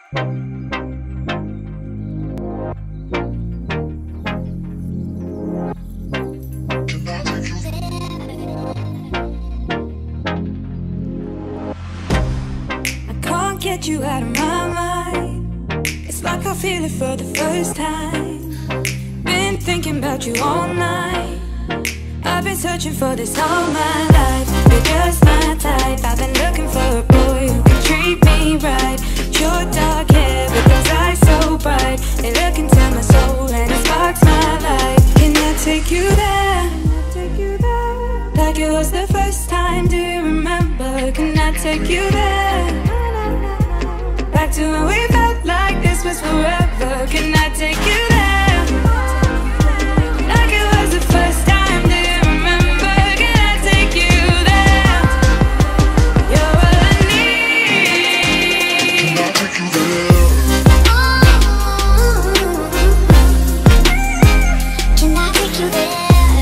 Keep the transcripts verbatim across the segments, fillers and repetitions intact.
Get you out of my mind. It's like I feel it for the first time. Been thinking about you all night. I've been searching for this all my life. You're just my type. I've been looking for a boy who can treat me right. Your dark hair with those eyes so bright, they look into my soul and it sparks my life. Can I take you there? Take you there? Like it was the first time. Do you remember? Can I take you there? Back to when we felt like this was forever. Can I take you there? Like it was the first time. Do you remember? Can I take you there? You're all I need. Can I take you there? Can I take you there?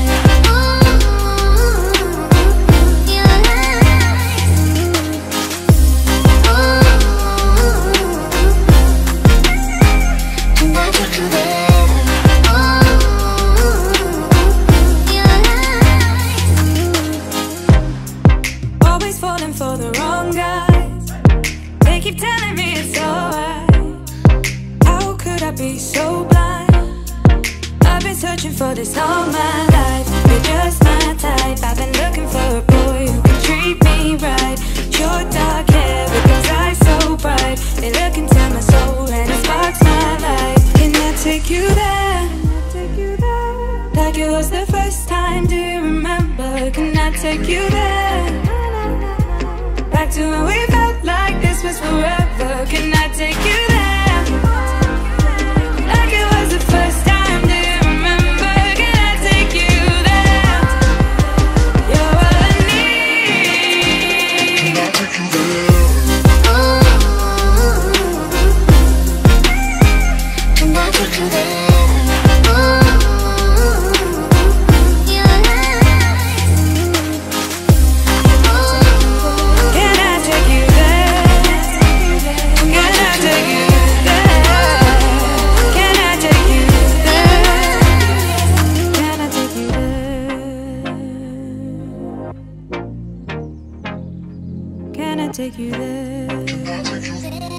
For the wrong guys, they keep telling me it's alright. How could I be so blind? I've been searching for this all my life. You're just my type. I've been looking for a boy who can treat me right. Your dark hair with those eyes so bright, they look into my soul and it sparks my life. Can I take you there? Like it was the first time. Do you remember? Can I take you there? Back to when we felt like this was forever. Can I take you there? Like it was the first time. Do you remember? Can I take you there? You're all I need. Can I take you there? Can I take you there? Can I take you there?